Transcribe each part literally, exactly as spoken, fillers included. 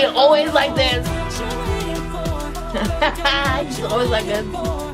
He's always like this. He's always like this.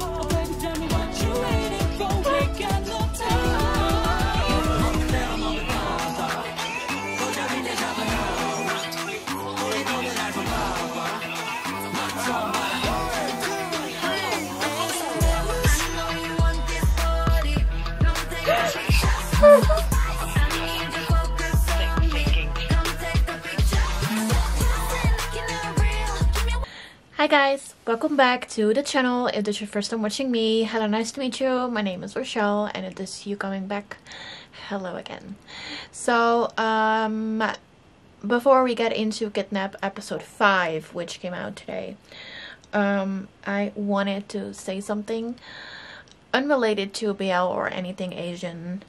Hi guys, welcome back to the channel. If this is your first time watching me, hello, nice to meet you. My name is Rochelle, and if this is you coming back, hello again. So um before we get into Kidnap episode five, which came out today, um I wanted to say something unrelated to B L or anything Asian,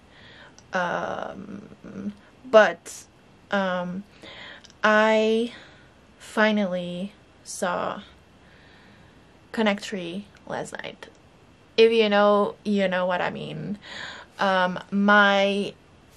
um but um I finally saw Connect Three last night. If you know, you know what I mean. Um, my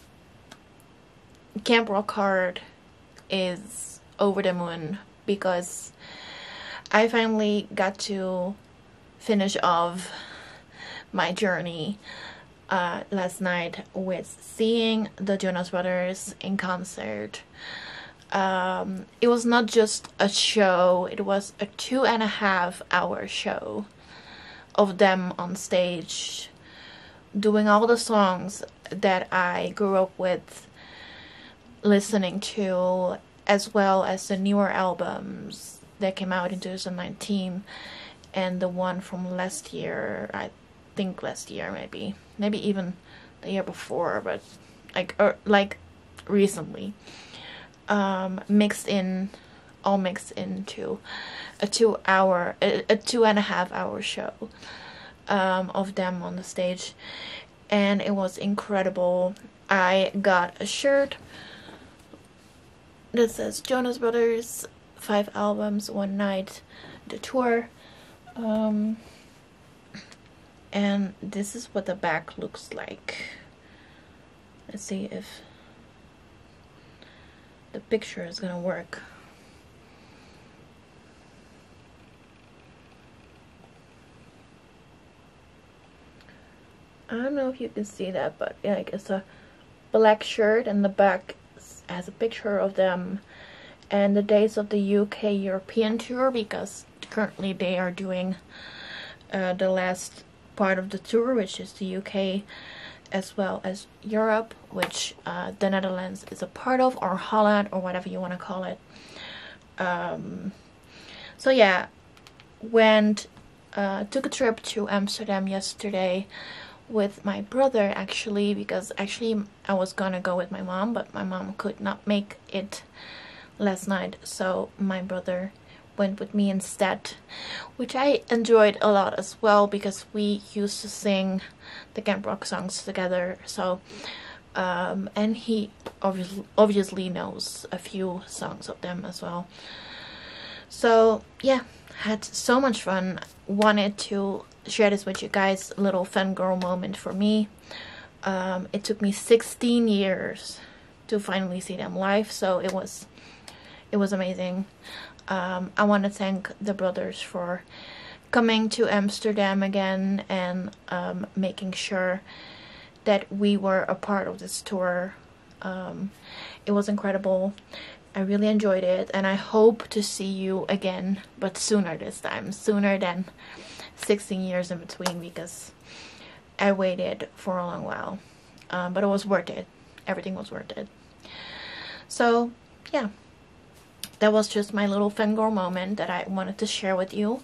Camp Rock heart is over the moon because I finally got to finish off my journey uh, last night with seeing the Jonas Brothers in concert. Um, it was not just a show, it was a two and a half hour show of them on stage doing all the songs that I grew up with listening to, as well as the newer albums that came out in two thousand nineteen and the one from last year, I think last year maybe, maybe even the year before, but like, or like recently. Um, mixed in, all mixed into a two hour, a, a two and a half hour show um, of them on the stage, and it was incredible. I got a shirt that says Jonas Brothers, five albums, one night, the tour, um, and this is what the back looks like. Let's see if the picture is gonna work. I don't know if you can see that, but yeah, like it's a black shirt and the back has a picture of them and the dates of the U K European tour, because currently they are doing uh, the last part of the tour, which is the U K as well as Europe, which uh, the Netherlands is a part of, or Holland, or whatever you want to call it. Um, so yeah, went, uh, took a trip to Amsterdam yesterday with my brother, actually, because actually I was gonna go with my mom, but my mom could not make it last night, so my brother went with me instead, which I enjoyed a lot as well, because we used to sing the Camp Rock songs together. So um, and he obviously obviously knows a few songs of them as well. So yeah, had so much fun. Wanted to share this with you guys, a little fangirl moment for me. Um, it took me sixteen years to finally see them live, so it was it was amazing. Um, I want to thank the brothers for coming to Amsterdam again and um, making sure that we were a part of this tour. Um, it was incredible. I really enjoyed it, and I hope to see you again, but sooner this time, sooner than sixteen years in between, because I waited for a long while, um, but it was worth it. Everything was worth it. So yeah, that was just my little fangirl moment that I wanted to share with you.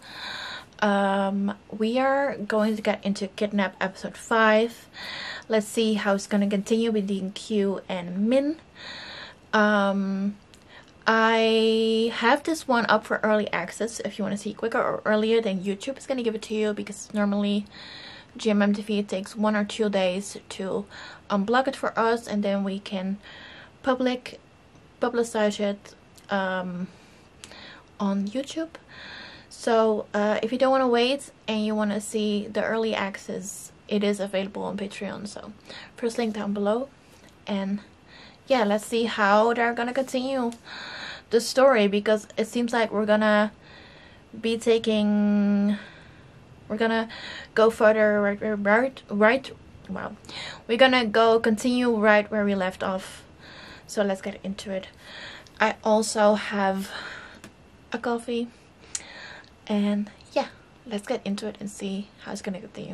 Um, we are going to get into Kidnap episode five. Let's see how it's going to continue between Q and Min. Um, I have this one up for early access if you want to see it quicker or earlier than YouTube is going to give it to you, because normally G M M T V takes one or two days to unblock it for us, and then we can public publicize it um, on YouTube. So uh, if you don't want to wait and you want to see the early access, it is available on Patreon. So first link down below. And yeah, let's see how they're gonna continue the story because it seems like we're gonna be taking we're gonna go further right right right well we're gonna go continue right where we left off, so let's get into it. I also have a coffee and yeah, let's get into it and see how it's gonna go to you.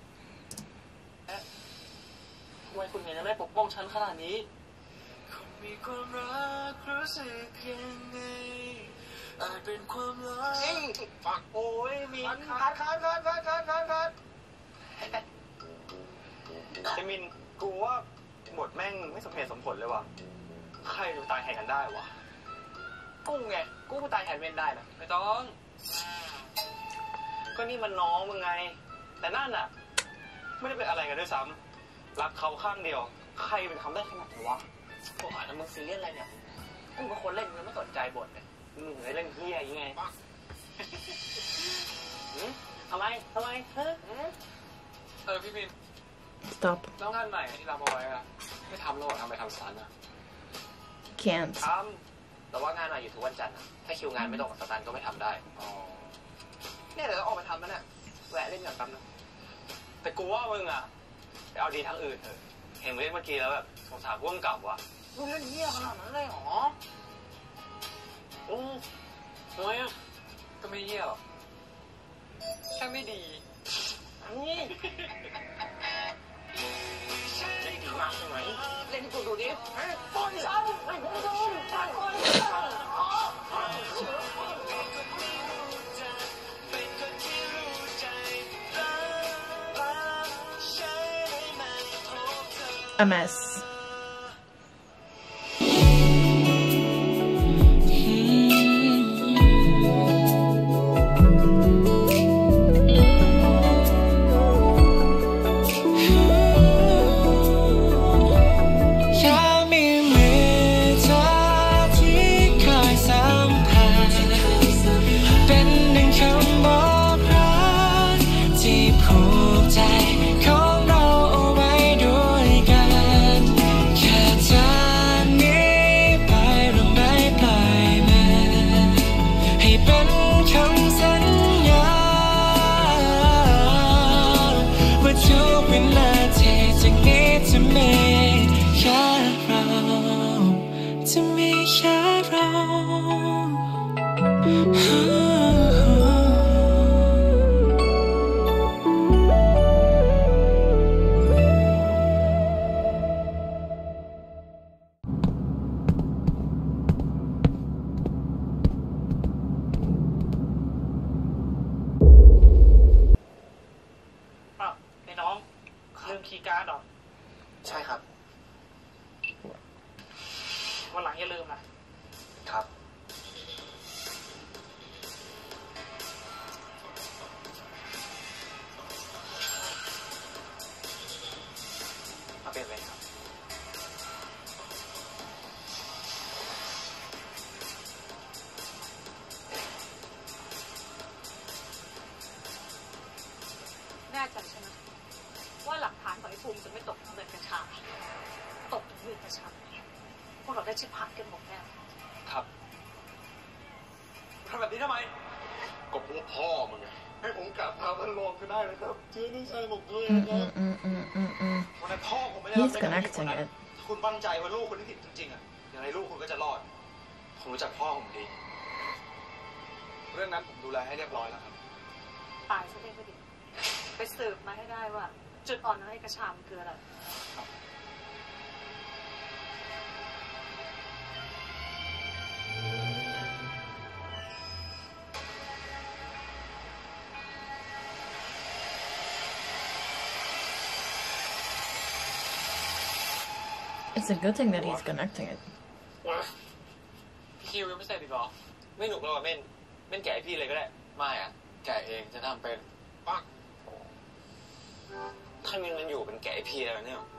ทำไมคุณเห็นจะไม่ปกป้องฉันขนาดนี้คุณมีความรักรู้สึกยังไงอาจเป็นความรักฝักโอ้ยมินคัดคัดคัดคัดคัดคัดคัดไอ้มินกูว่าบทแม่งไม่สมเหตุสมผลเลยว่ะใครดูตายแทนกันได้วะกูไงกูตายแทนเว้นได้นะไม่ต้องก็นี่มันน้องมึงไงแต่นั่นอ่ะไม่ได้เป็นอะไรกันด้วยซ้ำรักเขาข้างเดียวใครเป็นทำได้ขนาดนี้วะโอ้ยแล้วมึงซีเรียสอะไรเนี่ยกูเป็นคนเล่นมึงไม่สนใจบทเลยมึงเล่นเฮียยังไงทำไมทำไมเออพี่บิน Stop. แล้วงานใหม่ที่รับเอาไว้อะไม่ทำแล้วทำไปทำสตันอะ Can't. ทำแต่ว่างานใหม่อยู่ทุกวันจันทร์อะถ้าคิวงานไม่ตรงกับสตันก็ไม่ทำได้อ๋อเนี่ยเดี๋ยวออกไปทำแล้วเนี่ยแวะเล่นก่อนแป๊บนึงแต่กูว่ามึงอะไปเอาดีทางอื่นเถอะเห็นมึงเล่นเมื่อกี้แล้วแบบสงสารพวกมึงเก่าว่ะมึงเล่นเหี้ยขนาดนั้นเลยหรอโอ้ทำไมอะก็ไม่เหี้ยหรอกแค่ไม่ดีนี่เล่นดีมากใช่ไหมเล่นให้กูดูดิปล่อยซ้ำให้กูดูปล่อยปล่อย A mess.คีย์การ์ดหรอใช่ครับวันหลังอย่าลืมนะครับมาเป็นเลยครับแน่ใจใช่ไหมว่าหลักฐานของไอ้ภูมิจะไม่ตกเงินกัญชาตกเงินกัญชาพวกเราได้ชิบหายกันหมดแน่ครับทำแบบนี้ทำไมก็พวกพ่อมึงไงให้ผมกลับมาพันลองก็ได้นะครับเชื่อด้วยใจผมด้วยนะครับวันนั้นพ่อผมไม่ได้รับเป็นคนนั้นคุณมั่นใจว่าลูกคุณที่ผิดจริงๆอ่ะยังไงลูกคุณก็จะรอดผมรู้จักพ่อผมดีเรื่องนั้นผมดูแลให้เรียบร้อยแล้วครับตายซะได้ก็ดีไปสืบมาให้ได้ว่าจุดอ่อนของไอ้กระชามคืออะไร It's a good thing that he's connecting it. พี่คิวยังไม่เสร็จอีกเหรอไม่หนุกแล้วอ่ะเม่นเม่นแกะให้พี่เลยก็ได้ไม่อ่ะแกะเองจะทำเป็นปักถ้ามินมันอยู่เป็นแกะให้พี่แล้วเนี่ย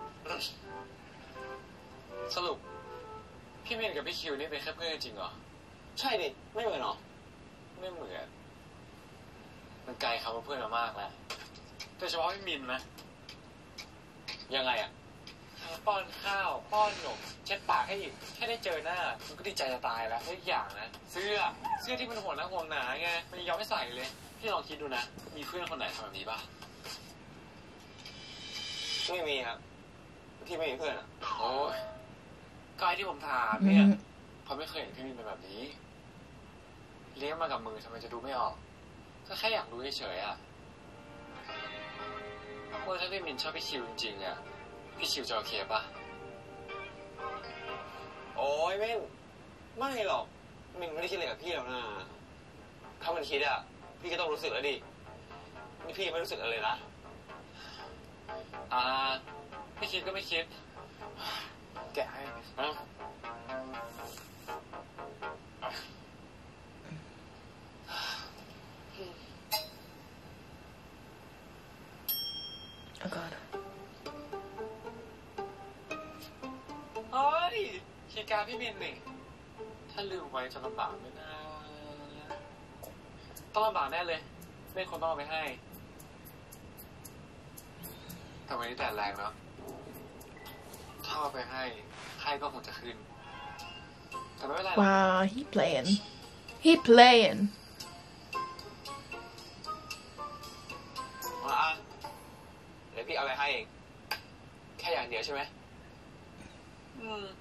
สรุปพี่มินกับพี่คิวนี่เป็นแค่เพื่อนจริงเหรอใช่ดิไม่เหมือนหรอไม่เหมือนมันไกลคำว่าเพื่อนมามากแล้วโดยเฉพาะพี่มินนะยังไงอ่ะป้อนข้าวป้อนหนมเช็ดปากให้อีกแค่ได้เจอหน้ามันก็ดีใจจะตายแล้วแล้วอีกอย่างนะเสื้อเสื้อที่มันห่วงหน้าห่วงหนาไงมันยอมไม่ใส่เลยพี่ลองคิดดูนะมีเพื่อนคนไหนทำแบบนี้ป่ะไม่มีครับที่ไม่มีเพื่อนอ่ะโอ้ยกายที่ผมถามเนี่ยเขาไม่เคยเห็นพี่มินเป็นแบบนี้เลี้ยงมากับมือทำไมจะดูไม่ออกก็แค่อยากรู้เฉยๆอ่ะว่าถ้าพี่มินชอบพี่คิวจริงๆอ่ะพี่คิวจะโอเคป่ะโอ้ยไม่ไม่หรอกมินไม่ได้คิดอะไรกับพี่หรอกนะถ้ามันคิดอ่ะพี่ก็ต้องรู้สึกแล้วดินี่พี่ไม่รู้สึกอะไรเลยนะอ่าไม่คิดก็ไม่คิดแกะให้นะ Oh God. เฮ้ยคีย์การ์ดพี่มินนี่ถ้าลืมไว้จะลำบากไม่น่าต้องลำบากแน่เลยไม่คนต้องเอาไปให้แต่วันนี้แดดแรงเนาะถ้าเอาไปให้ไข้ก็คงจะขึ้นแต่ไม่เป็นไร Wow, he playing. He playing. มาเดี๋ยวพี่เอาอะไรให้เองแค่อย่างเดียวใช่ไหมอืม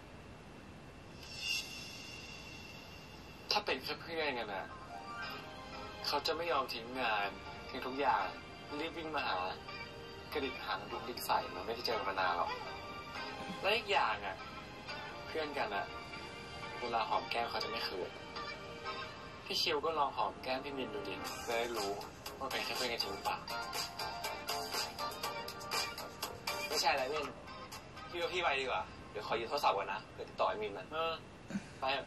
ถ้าเป็นแค่เพื่อนกันนะเขาจะไม่ยอมทิ้งงานทิ้งทุกอย่างรีบวิ่งมาหากระดิกหางดุกดิกใส่มันไม่ได้เจอมานานหรอกและอีกอย่างอ่ะเพื่อนกันอ่ะเวลาหอมแก้มเขาจะไม่เขินพี่คิวก็ลองหอมแก้มพี่มินดูดิจะได้รู้ว่าเป็นแค่เพื่อนกันจริงหรือเปล่าไม่ใช่อะไรมินพี่ว่าพี่ไปดีกว่าเดี๋ยวขอยืมโทรศัพท์ก่อนนะเผื่อติดต่อไอ้มินนะเออไปอ่ะ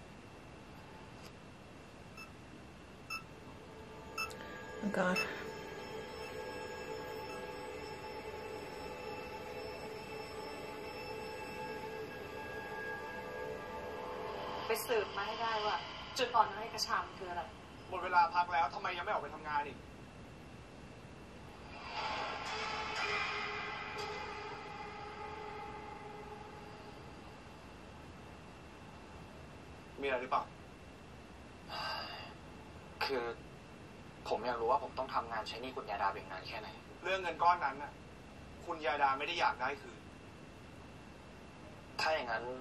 Oh God. ไปสืบมาให้ได้ว่าจุดอ่อนของไอ้กระชามคืออะไรหมดเวลาพักแล้วทำไมยังไม่ออกไปทำงานอีกมีอะไรหรือเปล่าคือผมอยากรู้ว่าผมต้องทำงานใช้หนี้คุณยาดาเป็นนานแค่ไหนเรื่องเงินก้อนนั้นน่ะคุณยาดาไม่ได้อยากได้คือถ้าอย่างนั้น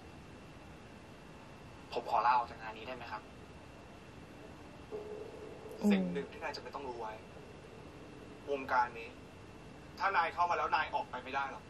ผมขอลาออกจากงานนี้ได้ไหมครับสิ่งหนึ่งที่นายจะไม่ต้องรู้ไว้วงการนี้ถ้านายเข้ามาแล้วนายออกไปไม่ได้หรอก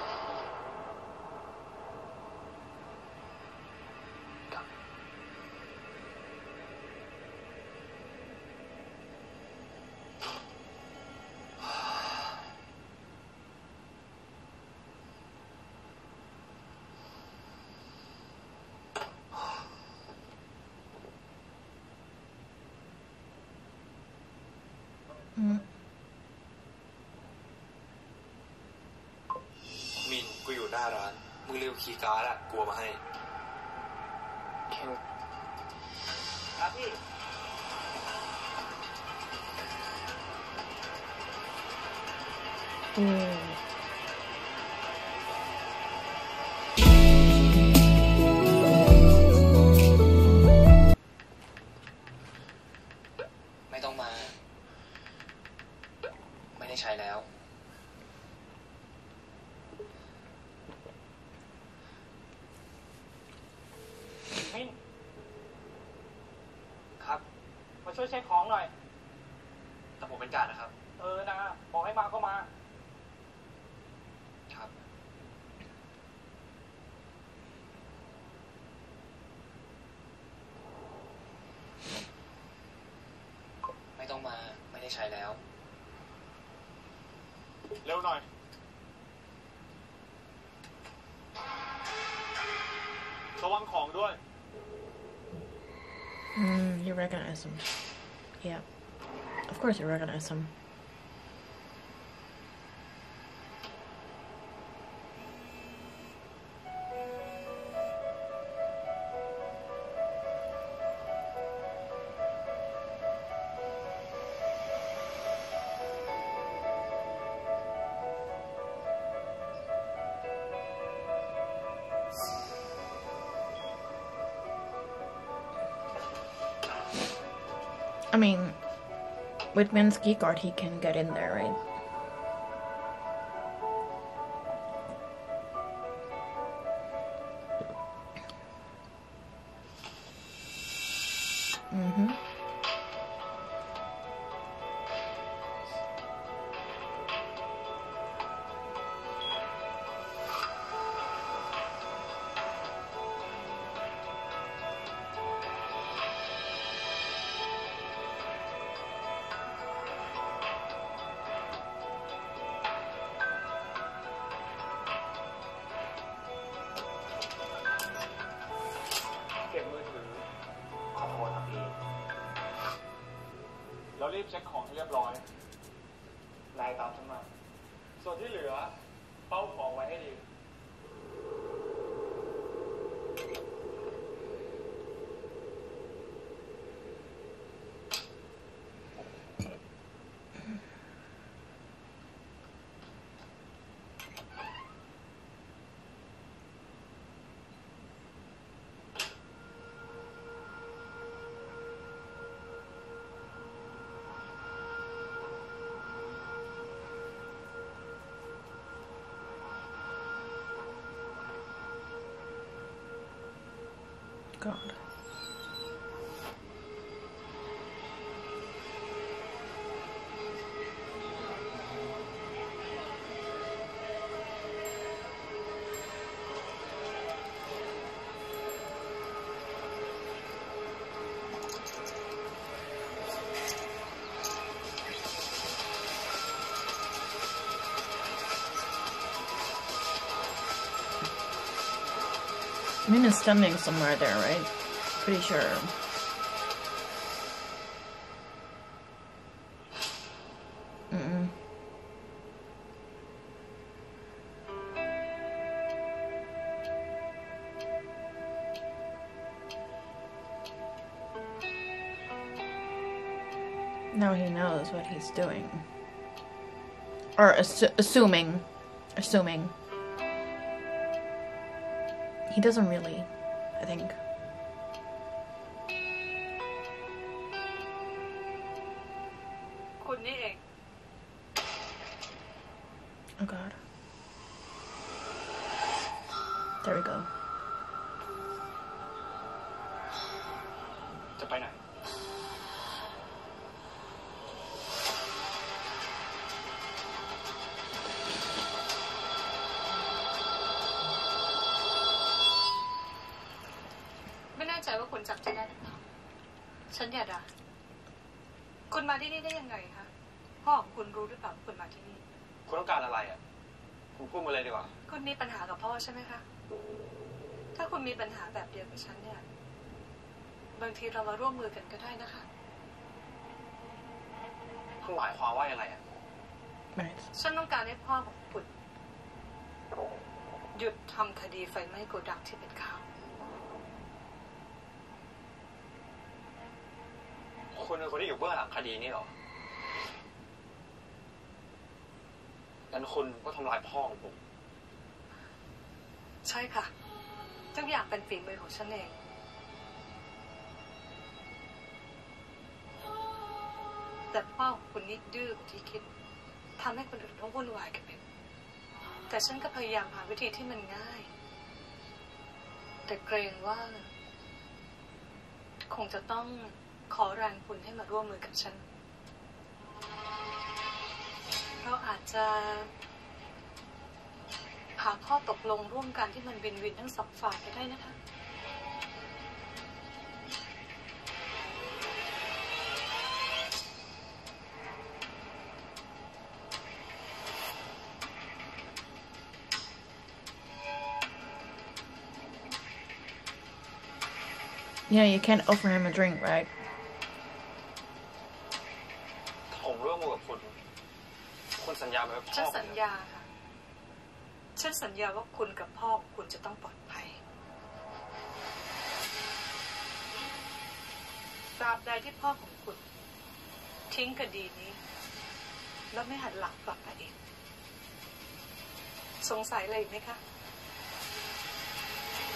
มินกูอยู่หน้าร้านมึงเร็วคีย์การ์ดอะกลัวมาให้ครับพี่อืมไม่ต้องมาไม่ได้ใช้แล้วมินครับมาช่วยเช็คของหน่อยแต่ผมเป็นการนะครับเออนะบอกให้มาก็มาครับไม่ต้องมาไม่ได้ใช้แล้วเร็วหน่อยระวังของด้วย Mm, you recognize him. Yeah. Of course you recognize him. I mean, with Min's keycard, he can get in there, right? Mm-hmm. เรารีบเช็คของให้เรียบร้อยนายตามฉันมาส่วนที่เหลือเป้าของไว้ให้ดี God. Min is standing somewhere there, right? Pretty sure. Mm-mm. Now he knows what he's doing. Or assu assuming. Assuming. He doesn't really, I think. Oh God. There we go. จะไปไหนไม่แน่ใจว่าคุณจำฉันได้หรือเปล่าฉันอยากด่าคุณมาที่นี่ได้ยังไงคะพ่อของคุณรู้หรือเปล่าว่าคุณมาที่นี่คุณต้องการอะไรอ่ะคุณพูดมาเลยดีกว่าคุณมีปัญหากับพ่อใช่ไหมคะถ้าคุณมีปัญหาแบบเดียวกับฉันเนี่ยบางทีเรามาร่วมมือกันก็ได้นะคะคุณหมายความว่ายังไงอ่ะฉันต้องการให้พ่อของคุณหยุดทำคดีไฟไหม้โกดังที่เป็นข่าวคุณเป็นคนที่อยู่เบื้องหลังคดีนี้หรองั้นคุณก็ทำลายพ่อของผมใช่ค่ะทุกอย่างเป็นฝีมือของฉันเองแต่พ่อของคุณนี่ดื้อกว่าที่คิดทำให้คนอื่นต้องวุ่นวายกันไปแต่ฉันก็พยายามหาวิธีที่มันง่ายแต่เกรงว่าคงจะต้องขอแรงคุณให้มาร่วมมือกับฉันเราอาจจะหาข้อตกลงร่วมกันที่มันวินวินทั้งสองฝ่ายก็ได้นะคะ Yeah, you can't offer him a drink, right? ผมร่วมมือกับคุณคุณสัญญาไหมว่าพ่อฉันสัญญาค่ะฉันสัญญาว่าคุณกับพ่อคุณจะต้องปลอดภัยตราบใดที่พ่อของคุณทิ้งคดีนี้แล้วไม่หันหลังกลับมาเองสงสัยอะไรไหมคะ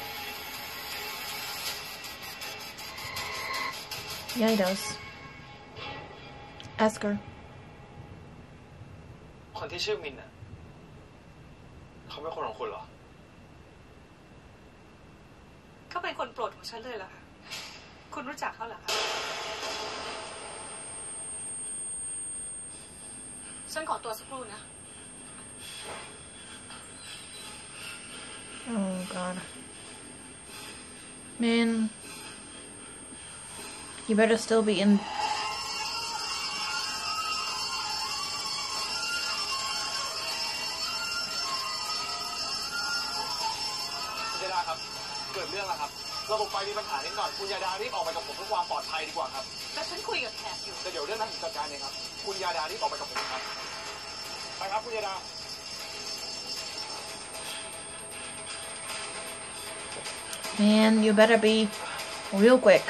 Yeah, he does. ask her คนที่ชื่อมินอ่ะเขาเป็นคนของคุณเหรอเขาเป็นคนโปรดของฉันเลยเหรอคะคุณรู้จักเขาเหรอคะฉันขอตัวสักครู่นะ Oh god man you better still be in เจดาครับเกิดเรื่องแล้วครับระบบไฟมีปัญหานิดหน่อยคุณยาดารีบออกไปกับผมเพื่อความปลอดภัยดีกว่าครับแต่ฉันคุยกับแขกอยู่แต่เดี๋ยวเรื่องนั้นผมจัดการเองครับคุณยาดารีบออกไปกับผมครับไปครับคุณยาดา Man, you better be real quick.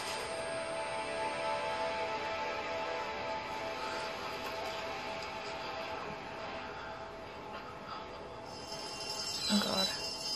Oh god.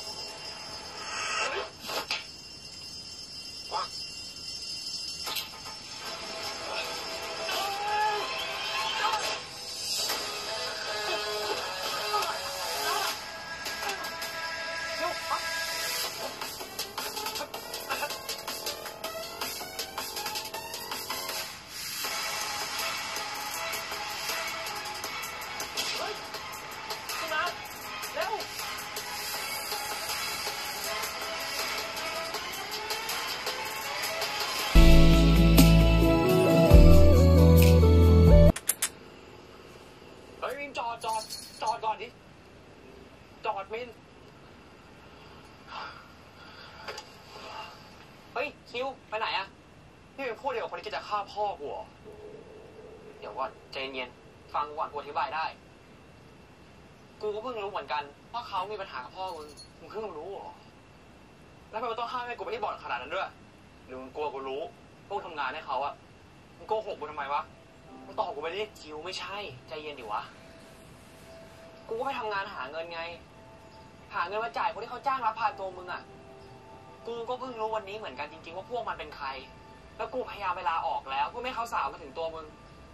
พ่อกูเหรอเดี๋ยวก่อนใจเย็นฟังก่อนกูอธิบายได้กูก็เพิ่งรู้เหมือนกันว่าเขามีปัญหากับพ่อมึงมึงเพิ่งรู้เหรอแล้วทำไมต้องห้ามให้กูไปที่บ่อนขนาดนั้นด้วยหรือมึงกลัวกูรู้พวกทำงานให้เขาอะมึงโกหกกูทำไมวะมึงตอบกูไปดิคิวไม่ใช่ใจเย็นดิวะกูก็ไปทำงานหาเงินไงหาเงินมาจ่ายคนที่เขาจ้างรับพาตัวมึงอะกูก็เพิ่งรู้วันนี้เหมือนกันจริงๆว่าพวกมันเป็นใครแล้วกูพยายามเวลาออกแล้วเพื่อไม่ให้เขาสาวมาถึงตัวมึง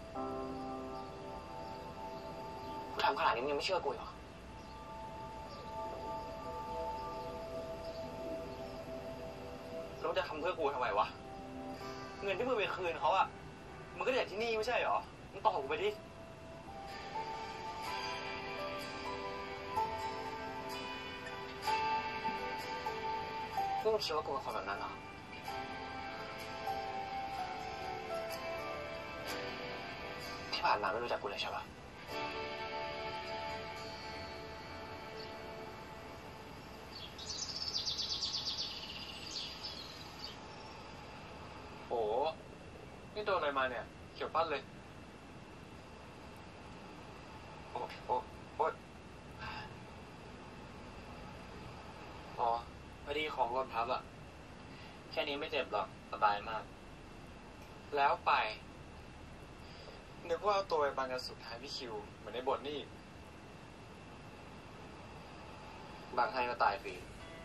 กูทำขนาดนี้มึงยังไม่เชื่อกูเหรอแล้วจะทำเพื่อกูทำไมวะเงินที่มึงไปคืนเขาอะมึงก็เด็ดที่นี่ไม่ใช่เหรอมึงตอบกูไปดิมึงคิดว่ากูเป็นคนแบบนั้นเหรอที่ผ่านมาไม่รู้จักกูเลยใช่ปะโอ้นี่โดนอะไรมาเนี่ยเขียวปั้นเลยโอ้โอ้โอ้อ๋อพอดีของรถทับอะแค่นี้ไม่เจ็บหรอกสบายมากแล้วไปนึกว่าเอาตัวไปบังกันสุดท้ายพี่คิวเหมือนในบทนี่บางให้ก็ตายฟรี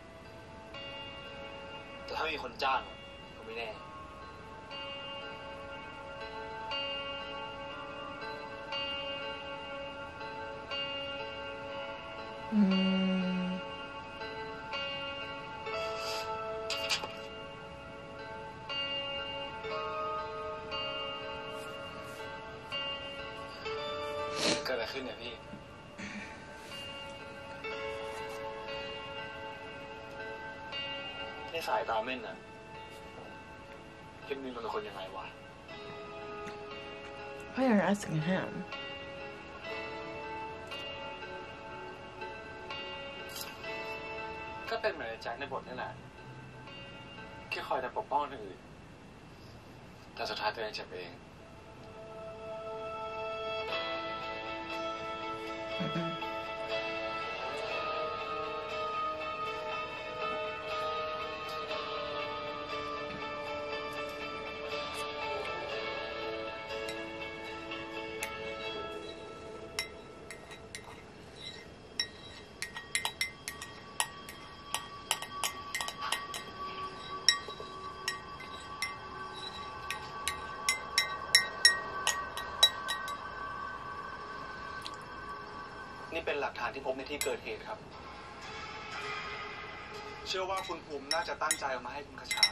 แต่ถ้ามีคนจ้างก็ไม่แน่อืมเกิดอะไรขึ้นเนี่ยพี่ในสายตาเม่นน่ะคิดมินมันเป็นคนยังไงวะ Why are you asking him? ก็เป็นเหมือนแจ็คในบทนี่แหละแค่คอยแต่ปกป้องคนอื่นแต่สุดท้ายตัวเองเจ็บเองนี่เป็นหลักฐานที่พบในที่เกิดเหตุครับเชื่อว่าคุณภูมิน่าจะตั้งใจเอามาให้คุณคชา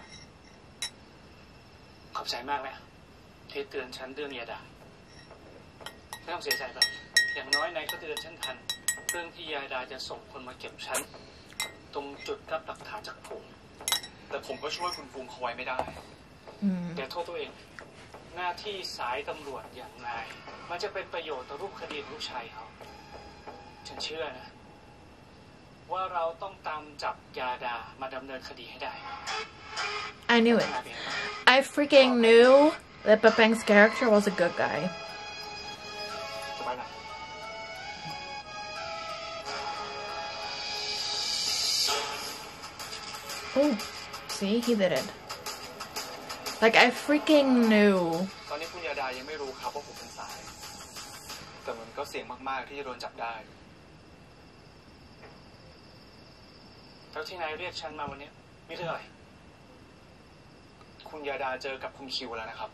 ขอบใจมากนะที่เตือนฉันเรื่องยาดาไม่ต้องเสียใจหรอกอย่างน้อยนายก็เตือนฉันทันเรื่องที่ยาดาจะส่งคนมาเก็บฉันตรงจุดรับหลักฐานจากผมแต่ผมก็ช่วยคุณภูมิเขาไว้ไม่ได้เดี๋ยวโทษตัวเองหน้าที่สายตำรวจอย่างนายมันจะเป็นประโยชน์ต่อรูปคดีของลูกชายเขาฉันเชื่อนะว่าเราต้องตามจับยาดามาดำเนินคดีให้ได้ I knew it. I freaking knew that Bapeng's character was a good guy. Oh, see, he did it. Like I freaking knew. ตอนนี้คุณยาดายังไม่รู้ครับว่าผมเป็นสายแต่มันก็เสี่ยงมากๆที่จะโดนจับได้แล้วที่นายเรียกฉันมาวันนี้มีเรื่องอะไรคุณยาดาเจอกับคุณคิวแล้วนะครับ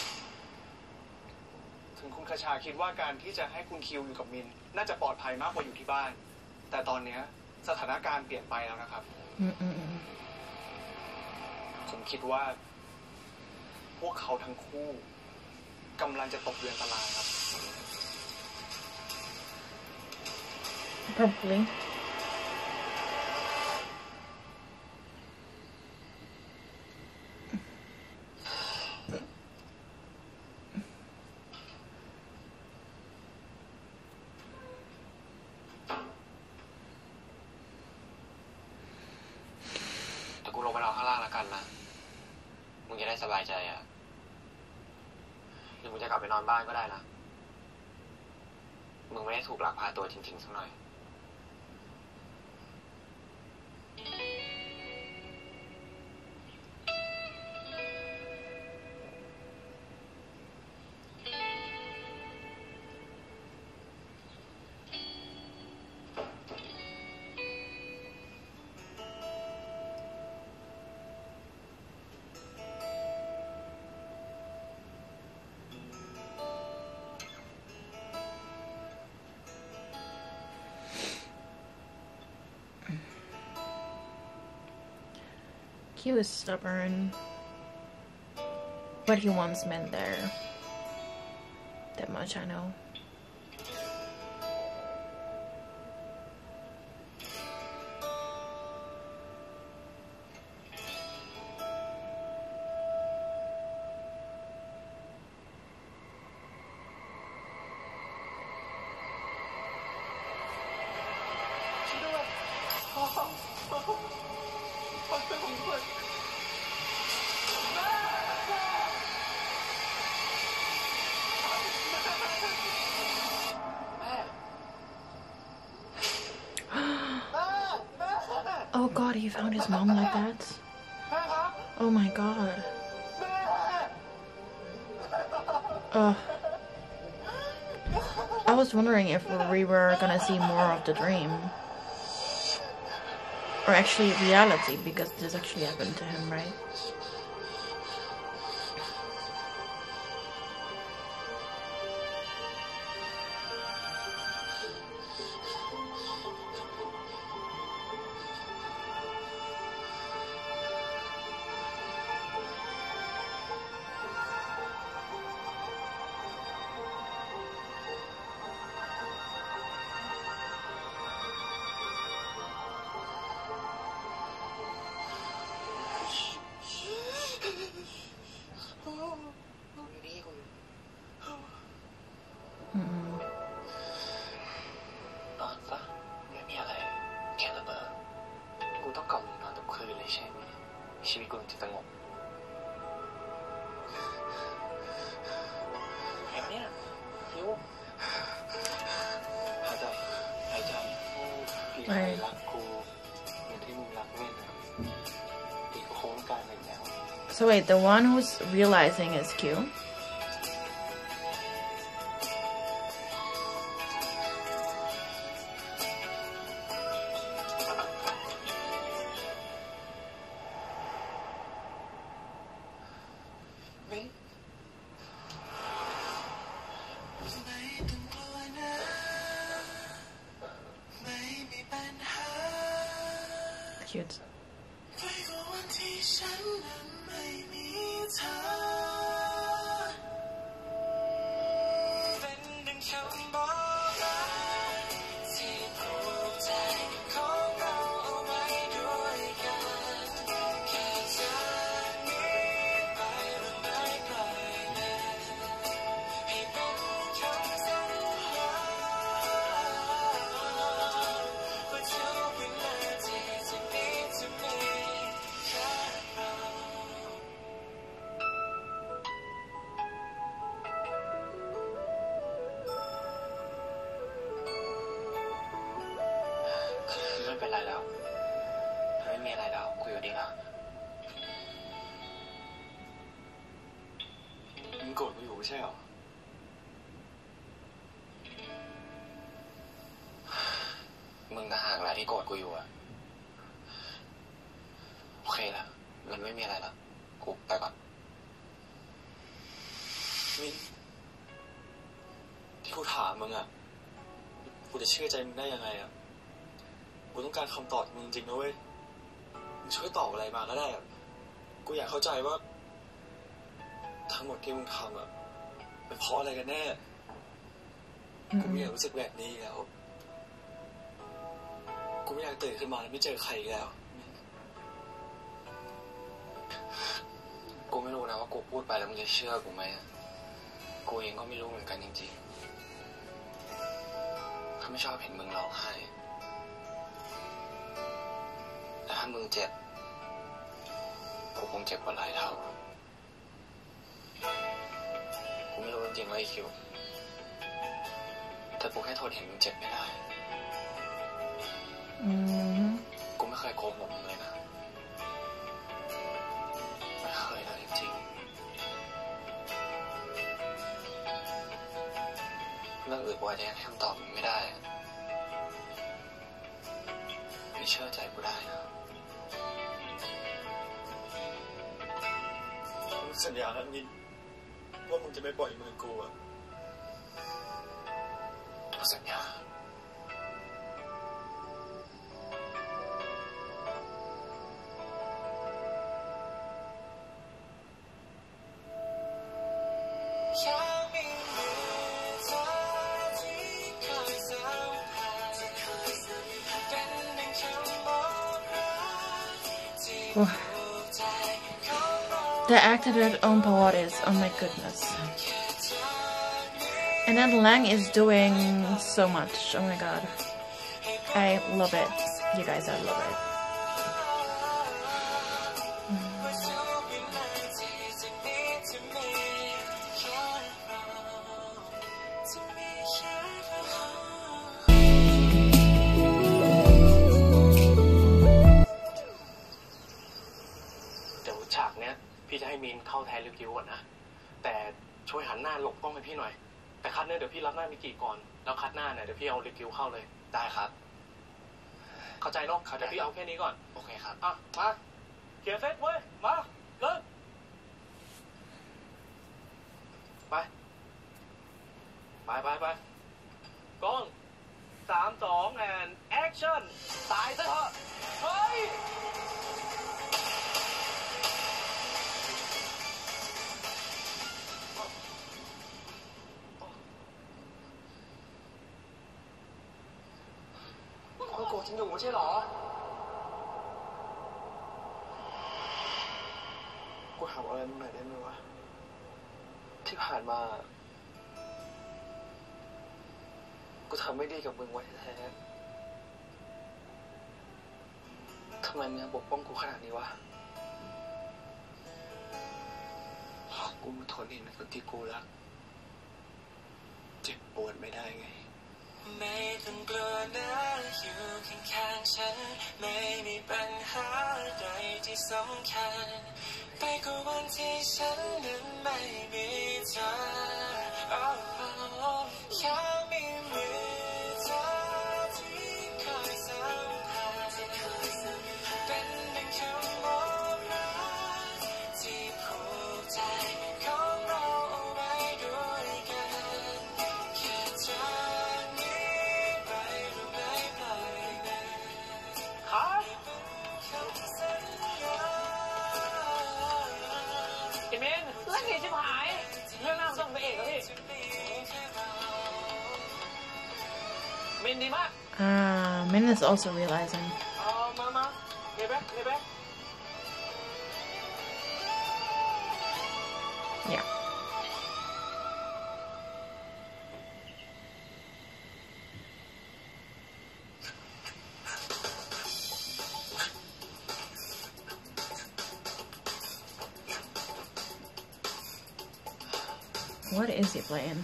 ถึงคุณคชาคิดว่าการที่จะให้คุณคิวอยู่กับมินน่าจะปลอดภัยมากกว่าอยู่ที่บ้านแต่ตอนนี้สถานการณ์เปลี่ยนไปแล้วนะครับผมคิดว่าพวกเขาทั้งคู่กำลังจะตกเรือนอันตรายครับ Probably. แต่กูลงไปรอข้างล่างแล้วกันนะมึงจะได้สบายใจอ่ะหรือมึงจะกลับไปนอนบ้านก็ได้นะมึงไม่ได้ถูกลักพาตัวจริงๆสักหน่อย He was stubborn, but he wants men there. That much I know. Oh god, he found his mom like that? Oh my god. Ugh. I was wondering if we were gonna see more of the dream. Or actually reality, because this actually happened to him, right? So wait, the one who's realizing is Q? cute. ใช่หรอมึงต่างหากแหละที่โกรธกูอยู่อะโอเคแล้วมันไม่มีอะไรแล้วกูไปก่อนมินที่กูถามมึงอะกูจะเชื่อใจมึงได้ยังไงอะกูต้องการคำตอบมึงจริงๆนะเว้ยมึงช่วยตอบอะไรมาก็ได้อะกูอยากเข้าใจว่าทั้งหมดที่มึงทำอะเป็นเพราะอะไรกันแน่กูไม่อยากรู้สึกแบบนี้แล้วกูไม่อยากตื่นขึ้นมาแล้วไม่เจอใครแล้วกูไม่รู้นะว่ากูพูดไปแล้วมึงจะเชื่อกูไหมกูเองก็ไม่รู้เหมือนกันจริงๆถ้าไม่ชอบเห็นมึงร้องไห้แต่ถ้ามึงเจ็บกูคงเจ็บกว่าหลายเท่ากูไม่รู้จริงๆว่าไอ้คิวแต่กูแค่ทนเห็นมึงเจ็บไม่ได้อืมกูไม่เคยโกหกมึงเลยนะไม่เคยเลยจริงๆเรื่องอื่นกูอาจจะยังให้คำตอบมึงไม่ได้ไม่เชื่อใจกูได้นะมึงสัญญาแล้วมินว่ามึงจะไม่ปล่อยมือกูอะสัญญา The actor did own Pilates, oh my goodness. And then Lang is doing so much, oh my god. I love it. You guys, I love it. เดี๋ยวฉากเนี้ยพี่จะให้มีนเข้าแทนลิวกิวก่อนนะแต่ช่วยหันหน้าหลบกล้องให้พี่หน่อยแต่คัดเนี่ยเดี๋ยวพี่รับหน้ามิกิก่อนแล้วคัดหน้าเนี่ยเดี๋ยวพี่เอาลิวกิวเข้าเลยได้ครับเข้าใจเนาะเดี๋ยวพี่เอาแค่นี้ก่อนโอเคครับอ่ะมาเขียนเซตเว้ยมาเริ่มไปไปไปไปกล้องสามสองแอนแอคชั่นตายซะเถอะเฮ้ยกูโกรธจริงอยู่ไม่ใช่หรอกูถามอะไรมึงหน่อยได้ไหมวะที่ผ่านมากูทำไม่ดีกับมึงไว้แท้ทำไมมึงยังปกป้องกูขนาดนี้วะกูทนเห็นคนที่กูรักเจ็บปวดไม่ได้ไงไม่ต้องกลัวนะอยู่ข้างๆฉันไม่มีปัญหาใดที่สำคัญไปกว่าวันที่ฉันนั้นไม่มีเธอแค่มีมือเธอที่คอยสัมผัสเป็นดังคำบอกรักที่ผูกใจของเราเอาไว้ด้วยกันแค่เธอครับมินดีมาก Ah, Min is also realizing. เอามามาเลยแบ๊เลยแบ๊ Yeah. What is he playing?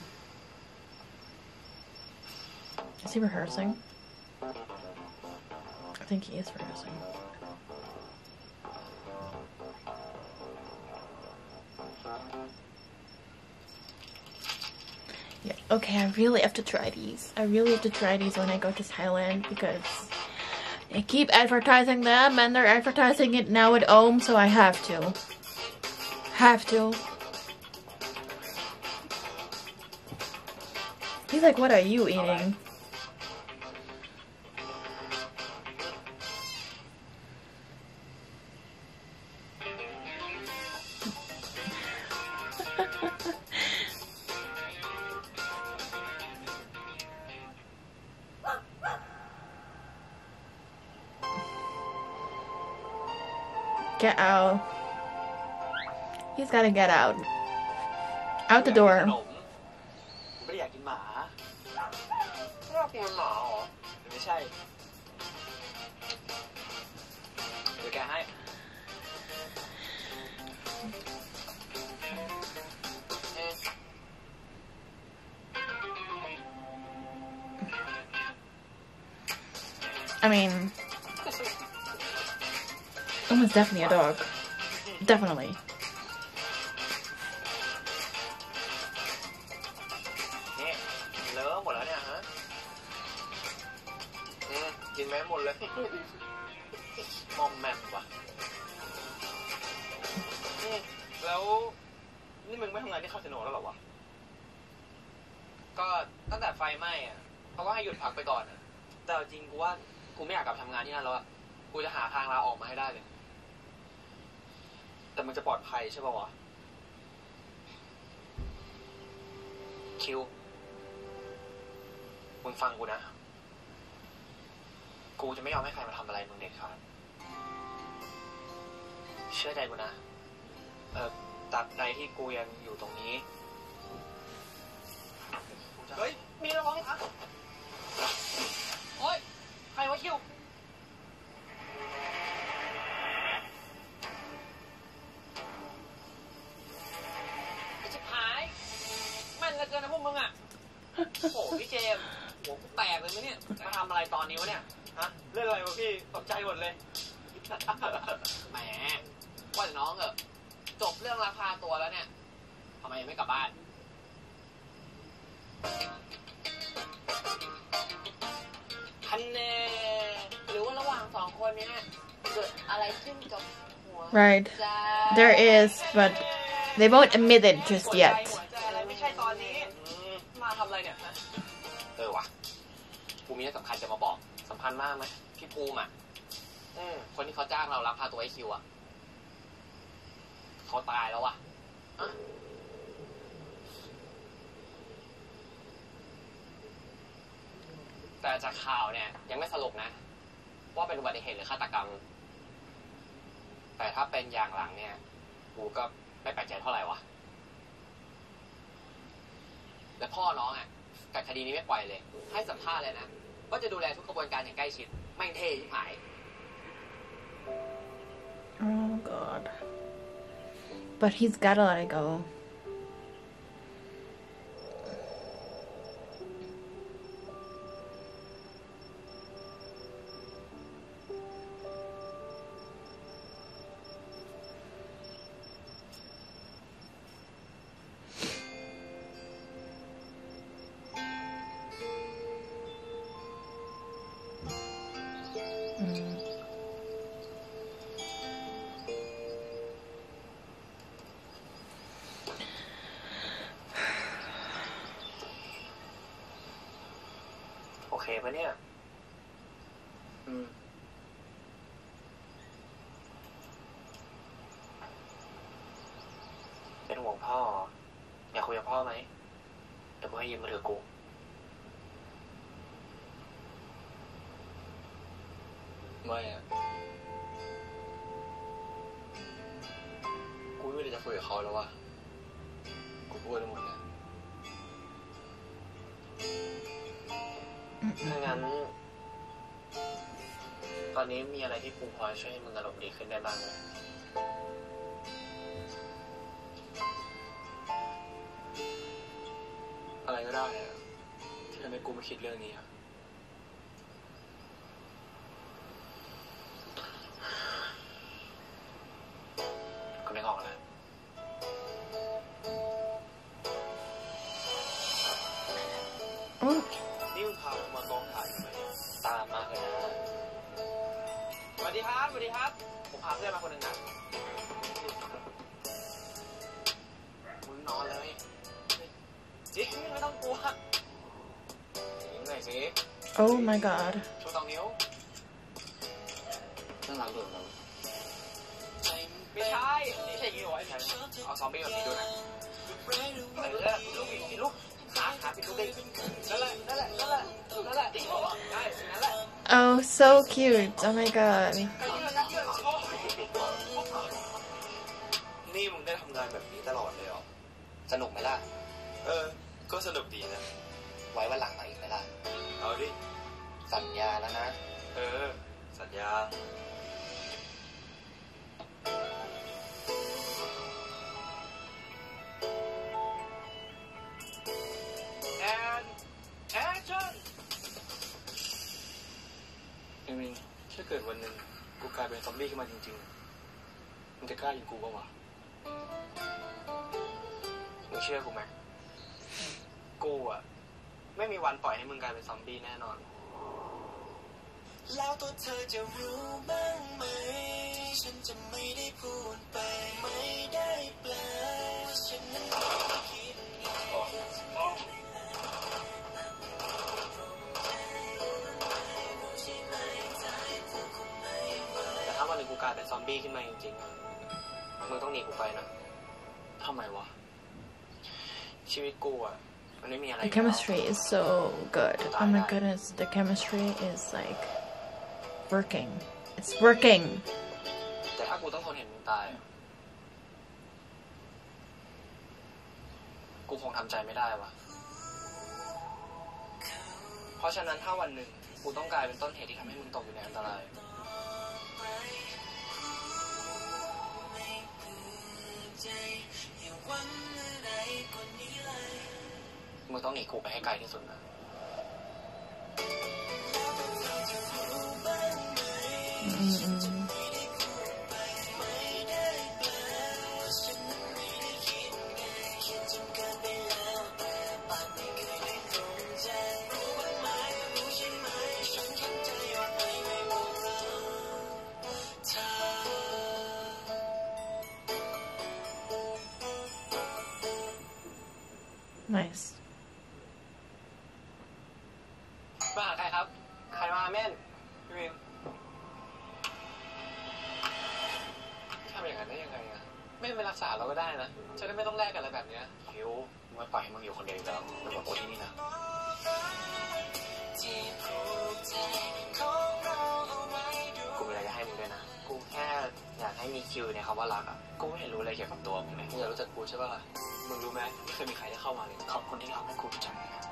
Is he rehearsing? I think he is rehearsing. Yeah, okay, I really have to try these. I really have to try these when I go to Thailand because they keep advertising them and they're advertising it now at Ohm, so I have to. Have to. He's like, what are you eating? Get out. He's gotta get out. Out the door. ไม่ได้อยากกินหมาไม่อยากกินหมาหรอไม่ใช่เดี๋ยวแกให้ I mean, Oma's definitely a dog. Definitely. นี่เลอะหมดแล้วเนี่ยฮะอืมกินแม่หมดเลยมอมแมมว่ะนี่แล้วนี่มึงไม่ทำงานที่คาสิโนแล้วหรอวะก็ตั้งแต่ไฟไหม้อะเขาก็ให้หยุดพักไปก่อนอะแต่จริงกูว่ากูไม่อยากกลับทำงานที่นั่นแล้วอะกูจะหาทางลาออกมาให้ได้เลยแต่มันจะปลอดภัยใช่ป่าวะคิวมึงฟังกูนะกูจะไม่ยอมให้ใครมาทำอะไรมึงเด็ดขาดเชื่อใจกูนะเออตราบใดที่กูยังอยู่ตรงนี้เฮ้ยมีระวังนะโอ๊ยใครวะคิวเกินนะพวกมึงอ่ะโอ้พี่เจมหัวกูแตกเลยมั้ยเนี่ยมาทำอะไรตอนนี้วะเนี่ยฮะเล่นอะไรวะพี่ตกใจหมดเลยแหมว่าแต่น้องเออจบเรื่องราคาตัวแล้วเนี่ยทำไมยังไม่กลับบ้านทันเน่หรือว่าระหว่างสองคนเนี้ยเกิดอะไรขึ้นกับหัว Right. There is, but they won't admit it just yet. ไม่ใช่ตอนนี้มาทำอะไรเนี่ยเออวะกูมีเรื่องสำคัญจะมาบอกสำคัญมากไหมพี่ภูมิอ่ะคนที่เขาจ้างเรารับพาตัวไอคิวอ่ะเขาตายแล้วว่ะแต่จากข่าวเนี่ยยังไม่สรุปนะว่าเป็นอุบัติเหตุหรือฆาตกรรมแต่ถ้าเป็นอย่างหลังเนี่ยกูก็ไม่แปลกใจเท่าไหร่วะและพ่อน้องอ่ะกับคดีนี้ไม่ปล่อยเลยให้สัมภาษณ์เลยนะว่าจะดูแลทุกกระบวนการอย่างใกล้ชิดไม่เท่ที่หาย Oh god. But he's gotta let it go. Mm. โอเคปะเนี่ยอืมเป็นห่วงพ่ออยากคุยกับพ่อไหมเดี๋ยวกูให้ยืมมือถือกูไม่อะกูไม่ได้จะคุยกับเขาแล้ววะกูพูดทั้งหมดแล้วถ้างั้นตอนนี้มีอะไรที่กูพอช่วยให้มึงอารมณ์ดีขึ้นได้บ้างไหมอะไรก็ได้อะที่ทำให้กูมาคิดเรื่องนี้อะกูไม่ออกแล้วนี่มึงพากูมากองถ่ายทำไมตามมาเลยนะสวัสดีครับสวัสดีครับผมพาเพื่อนมาคนหนึ่งนะมึงนอนเลยจริงไม่ต้องกลัวยิงหน่อยสิ Oh my god โชว์สองนิ้วน่ารักด้วยเราไม่ใช่ไม่ใช่ยี่ห้อไอ้แผ่นเอาซอมบี้แบบนี้ด้วยนะเออลูกอีกลูกขาขาปิดลูกดินั่นแหละนั่นแหละนั่นแหละนั่นแหละติ๊กได้นั่นแหละ Oh so cute Oh my god นี่มึงได้ทำงานแบบนี้ตลอดเลยเหรอสนุกไหมล่ะเออก็สนุกดีนะไว้วันหลังมาอีกไหมล่ะเอาดิสัญญาแล้วนะเออสัญญาแอนแอคชั่นเอมินถ้าเกิดวันหนึ่งกูกลายเป็นซอมบี้ขึ้นมาจริงๆมึงจะกล้ายิงกูป่าวะมึงเชื่อกูไหมกูอะไม่มีวันปล่อยให้มึงกลายเป็นซอมบี้แน่นอนแล้วตัวเธอจะรู้บ้างไหมฉันจะไม่ได้พูดไปไม่ได้แปลฉันนั้นไม่คิดแต่ถ้าวันหนึ่งกูกลายเป็นซอมบี้ขึ้นมาจริงๆมึงต้องหนีกูไปนะทำไมวะชีวิตกูอะมันไม่มีอะไร The chemistry is so good Oh my goodness The chemistry is like working It's working แต่ถ้ากูต้องทนเห็นมึงตายกูคงทำใจไม่ได้วะเพราะฉะนั้นถ้าวันหนึ่งกูต้องกลายเป็นต้นเหตุที่ทำให้มึงตกอยู่ในอันตรายมึงต้องหนีกูไปให้ไกลที่สุดนะ Nice มาหาใครครับใครมาแม่นพี่วินทำอย่างนั้นได้ยังไงอะไม่ไปรักษาเราก็ได้นะจะได้ไม่ต้องแลกกันอะไรแบบเนี้ยคิวไม่ปล่อยให้มึงอยู่คนเดียวแล้วมึงบอกกูที่นี่นะกูมีอะไรจะให้มึงด้วยนะกูแค่อยากให้มีคิวในคำว่ารักอะกูไม่เห็นรู้อะไรเกี่ยวกับตัวมึงเลยมึงอยากรู้จักกูใช่ป่ะมึงรู้ไหมไม่เคยมีใครได้เข้ามาเลยขอบคุณที่ทำให้กูรู้จัก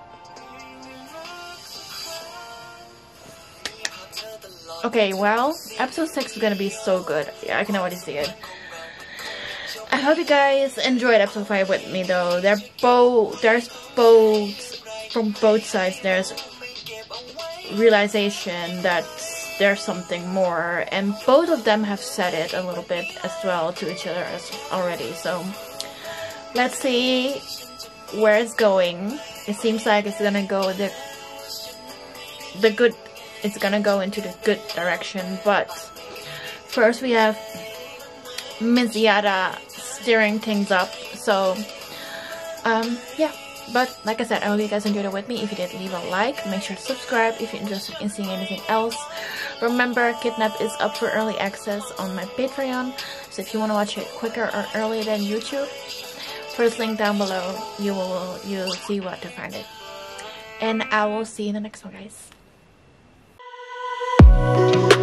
Okay, well, episode six is gonna be so good. Yeah, I can already see it. I hope you guys enjoyed episode five with me, though. They're both, there's both, from both sides, there's realization that there's something more, and both of them have said it a little bit as well to each other as already. So, let's see where it's going. It seems like it's gonna go the the good. It's gonna go into the good direction, but first we have Miss Yada steering things up. So, um, yeah. But like I said, I hope you guys enjoyed it with me. If you did, leave a like. Make sure to subscribe if you're interested in seeing anything else. Remember, Kidnap is up for early access on my Patreon. So if you want to watch it quicker or earlier than YouTube, first link down below, you will you'll see where to find it. And I will see you in the next one, guys.